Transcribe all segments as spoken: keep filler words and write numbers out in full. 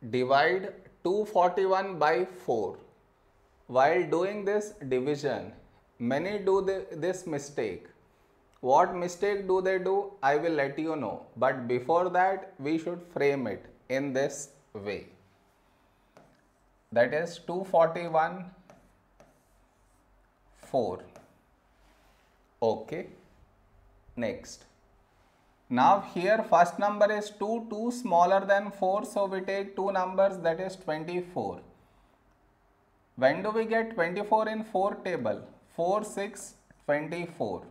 divide two hundred forty-one by four. While doing this division, many do the, this mistake. What mistake do they do? I will let you know. But before that, we should frame it in this way. That is two hundred forty-one, four. Okay. Next. Now here first number is two, two smaller than four, so we take two numbers, that is twenty-four. When do we get twenty-four in four table? four, six, twenty-four.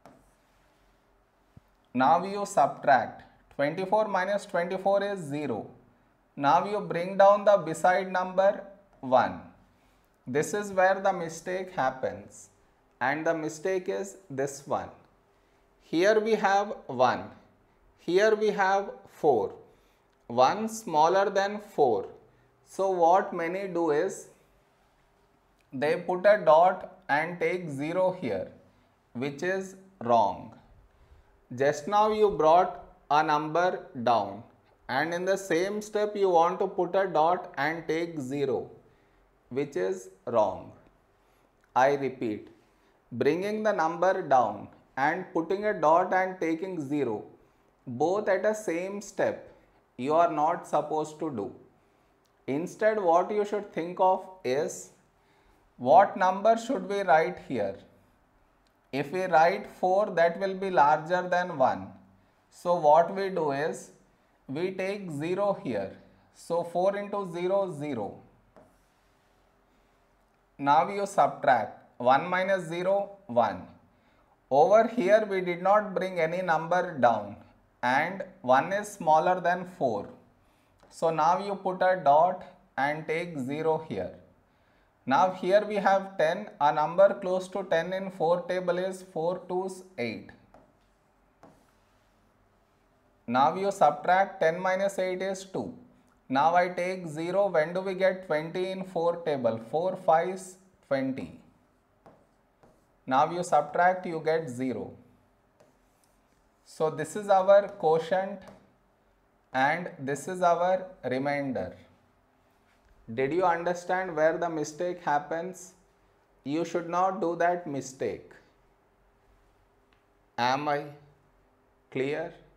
Now you subtract. twenty-four minus twenty-four is zero. Now you bring down the beside number one. This is where the mistake happens, and the mistake is this one. Here we have one. Here we have four. one smaller than four. So what many do is, they put a dot and take zero here, which is wrong. Just now you brought a number down, and in the same step you want to put a dot and take zero, which is wrong. I repeat, bringing the number down and putting a dot and taking zero, both at a same step, you are not supposed to do. Instead, what you should think of is, what number should we write here? If we write four, that will be larger than one. So what we do is, we take zero here. So four into zero, zero. Now you subtract. one minus zero, one. Over here we did not bring any number down, and one is smaller than four. So now you put a dot and take zero here. Now here we have ten. A number close to ten in four table is four twos, eight. Now you subtract. ten minus eight is two. Now I take zero. When do we get twenty in four table? four fives, twenty. Now you subtract, you get zero. So this is our quotient and this is our remainder. Did you understand where the mistake happens? You should not do that mistake. Am I clear?